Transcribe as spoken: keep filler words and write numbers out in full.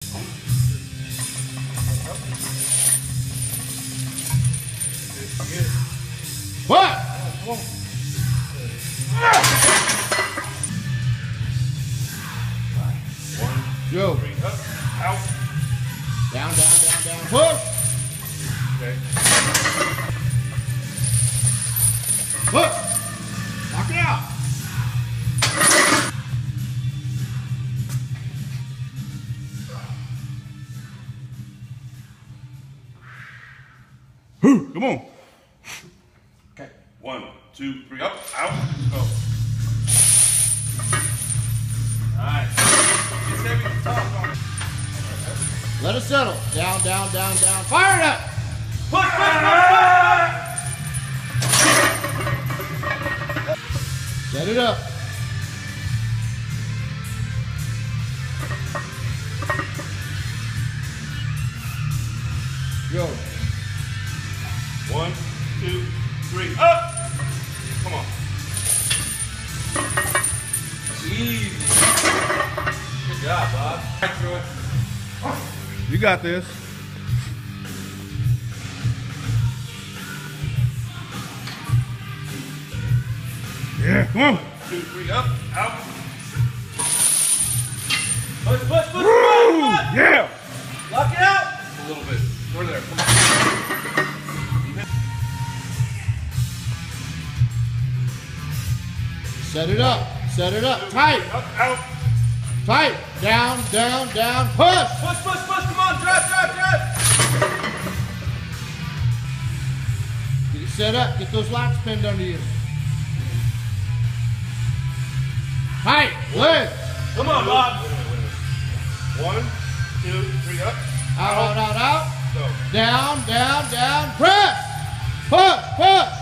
What? Come on. One, Go. three, up, out. Down, down, down, down. Push. Okay. Push. Knock it out. Come on. Okay. One, two, three, up, out, go. Nice. It's heavy to top on it. Let it settle. Down, down, down, down. Fire it up. Push, push, push, push. Set it up. Go. One, two, three, up. Come on. Easy. Good job, Bob. Right through it. You got this. Yeah, come on. Two, three, up, out. Push, push, push, push, Woo! push. Yeah. Lock it out. A little bit. Over there. Come on. Set it up. Set it up. Tight. Up, out. Tight. Down, down, down. Push. Push, push, push. Come on. Drive, drive, drive. Get it set up. Get those lats pinned under you. Tight. Legs. Come on, Bob. One, two, three, up. Out, out, out, out. Go. Down, down, down. Press. Push, push.